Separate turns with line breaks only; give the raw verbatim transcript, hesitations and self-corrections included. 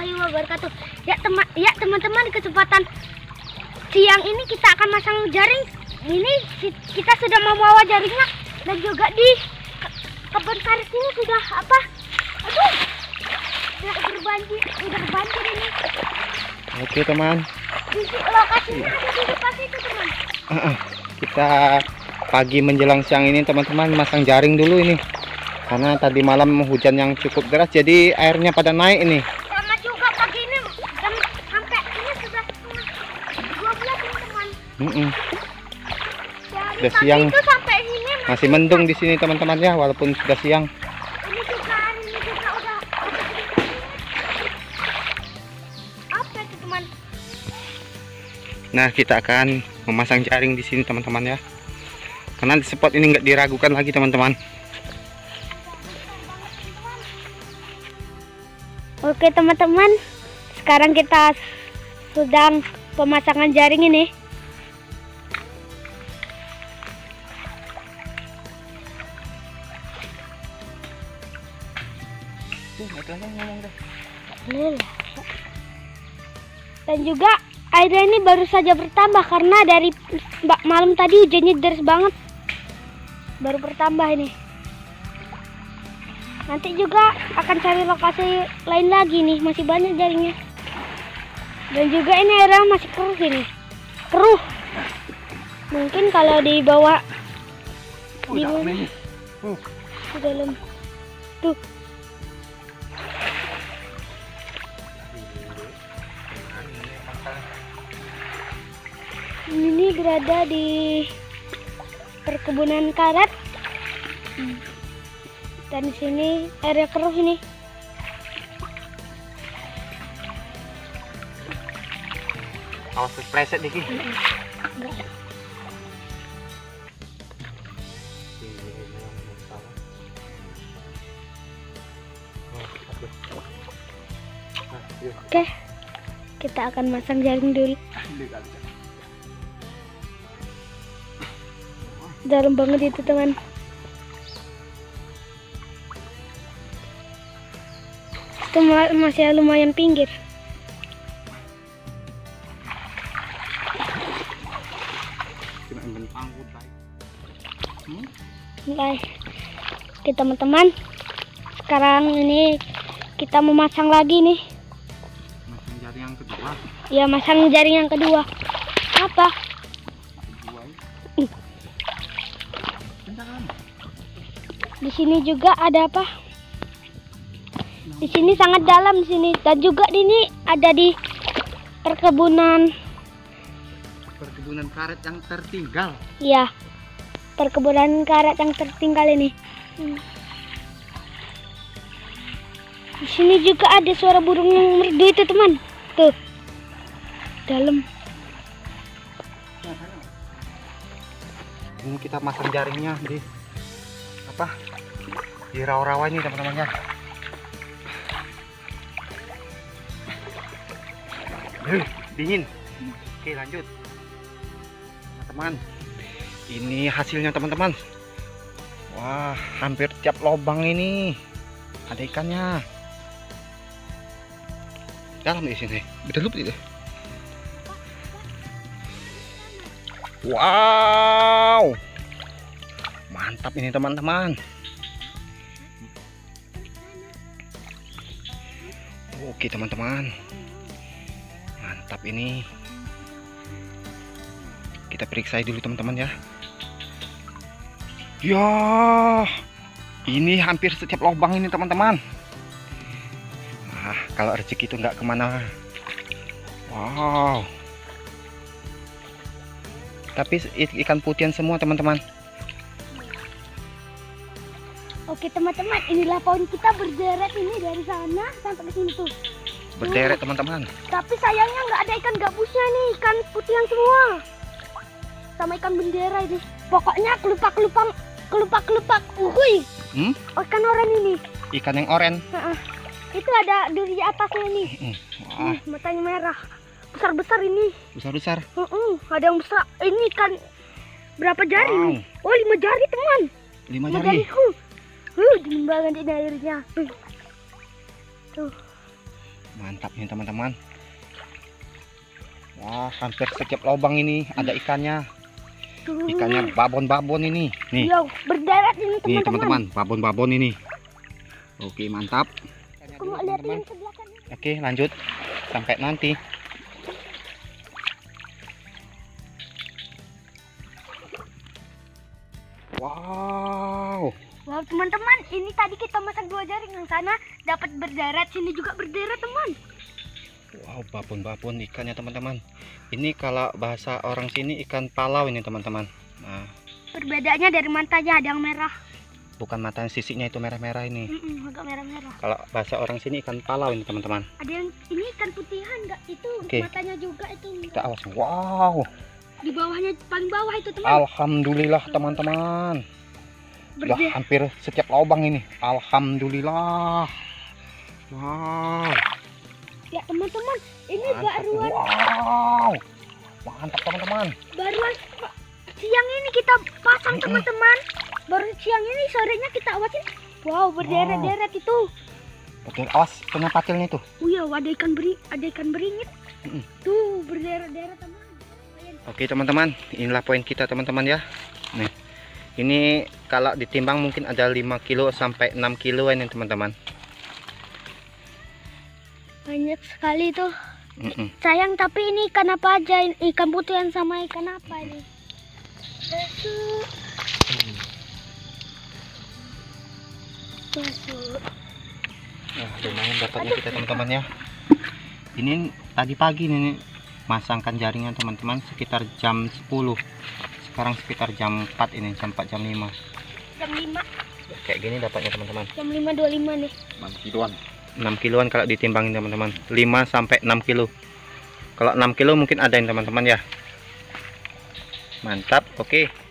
warahmatullahi wabarakatuh. Ya teman, ya teman-teman, kesempatan siang ini kita akan masang jaring. Ini kita sudah membawa jaringnya dan juga di kebun karet ini sudah apa? Aduh, sudah berbanjir, sudah banjir ini.
Oke teman.
Di lokasinya ada di depan itu teman.
Kita pagi menjelang siang ini teman-teman masang jaring dulu ini. Karena tadi malam hujan yang cukup deras, jadi airnya pada naik ini.
Sama juga pagi ini jam sampai ini sudah setengah dua belas ini teman.
Mm -mm.
Dari
Sudah
pagi
siang.
itu sampai sini masih,
Masih mendung di sini teman-teman ya, walaupun sudah siang.
Ini juga hari ini juga udah apa itu teman?
Nah, kita akan memasang jaring di sini teman-teman ya. Karena di spot ini nggak diragukan lagi teman-teman.
Oke teman-teman, sekarang kita sedang pemasangan jaring ini. Dan juga airnya ini baru saja bertambah karena dari malam tadi hujannya deras banget. Baru bertambah ini. Nanti juga akan cari lokasi lain lagi nih, masih banyak jaringnya. Dan juga ini airnya masih keruh ini. Keruh. Mungkin kalau dibawa di mana?
Uh.
Di dalam. Tuh. Ini berada di perkebunan karet. Hmm. Dan di sini area keruh ini.
Awas kepleset dikit.
Enggak. Oke, kita akan masang jaring dulu. Dalam banget itu teman. Itu masih lumayan pinggir. Oke teman-teman, sekarang ini kita memasang lagi nih.
Masang jaring yang kedua.
Ya, masang jaring yang kedua. Apa? Di sini juga ada apa? Di sini sangat dalam di sini, dan juga ini ada di perkebunan
Perkebunan karet yang tertinggal.
ya perkebunan karet yang tertinggal ini. Hmm. Di sini juga ada suara burung yang merdu itu teman. Tuh dalam.
Ini kita masang jaringnya di apa? Di rawa-rawa ini teman-teman ya. Uh, dingin. Oke, lanjut teman-teman. Ini hasilnya teman-teman. Wah, hampir tiap lubang ini ada ikannya. Dalam di sini. Betul betul. Wow, mantap ini teman-teman. Oke teman-teman, mantap ini. Kita periksa dulu teman-teman ya. Ya, ini hampir setiap lubang ini teman-teman. Nah, kalau rezeki itu nggak kemana. Wow. Tapi ikan putihan semua teman-teman.
Oke teman-teman, inilah pohon kita berderet ini dari sana sampai ke sini tuh.
Berderet teman-teman.
Tapi sayangnya nggak ada ikan gabusnya nih, ikan putihan semua. Sama ikan bendera ini. Pokoknya kelupak-kelupak, kelupak-kelupak. Uhuy.
Hmm?
Oh, ikan oren ini.
Ikan yang oren.
Nah, itu ada duri atasnya nih.
Hmm.
Hmm, matanya merah. Besar-besar ini.
Besar-besar.
Uh -uh, ada yang besar. Ini ikan berapa jari?
Wow.
Nih? Oh, lima jari teman.
Lima
Lima
jari.
jariku. Uh, dingin banget ini airnya. Uh. Tuh.
Mantap nih teman-teman. Wah, hampir setiap lubang ini ada ikannya. Ikannya babon-babon ini. Nih.
Yo, berdarat ini
Nih
teman-teman.
teman-teman, babon-babon ini. Oke, mantap.
Aku mau lihat yang sebelah kan.
Oke, lanjut. Sampai nanti. Wow.
Wow teman-teman, ini tadi kita masang dua jaring, yang sana dapat berdarat, sini juga berdarat teman.
Wow, babon-babon ikannya teman-teman. Ini kalau bahasa orang sini ikan palau ini teman-teman. Nah,
Perbedaannya dari matanya ada yang merah.
bukan matanya, sisinya itu merah-merah ini.
Mm-mm, agak merah-merah.
Kalau bahasa orang sini ikan palau ini teman-teman.
Ada yang ini ikan putihan enggak? Itu
Oke.
matanya juga itu.
Kita awas. Wow.
Di bawahnya paling bawah itu teman.
Alhamdulillah teman-teman. Udah
Berde-
hampir setiap lubang ini. Alhamdulillah. Wow.
Ya teman-teman, ini
Mantap.
baruan
Wow. Mantap teman-teman.
baruan siang ini kita pasang
Mm-mm.
teman-teman. Baru siang ini, sorenya kita awasin. Wow, berderet-deret itu.
Betul, awas kena patilnya tuh.
Oh iya, ada ikan beri, ada ikan beringit.
Mm-mm.
Tuh, berderet-deret teman.
Oke teman-teman, inilah poin kita teman-teman ya. Nih, ini kalau ditimbang mungkin ada lima kilo sampai enam kilo ini teman-teman.
Banyak sekali tuh.
Mm-mm.
Sayang, tapi ini ikan apa aja? Ikan putihan sama ikan apa ini? Masuk. Masuk.
Wah, lumayan dapatnya kita teman-teman ya. Ini tadi pagi nih masangkan jaringnya teman-teman sekitar jam sepuluh. Sekarang sekitar jam empat ini, jam empat jam lima.
Jam lima.
Kayak gini dapatnya teman-teman.
Jam lima dua puluh lima nih.
enam kiloan. enam kiloan kalau ditimbangin teman-teman. lima sampai enam kilo. Kalau enam kilo mungkin ada yang teman-teman ya. Mantap. Oke.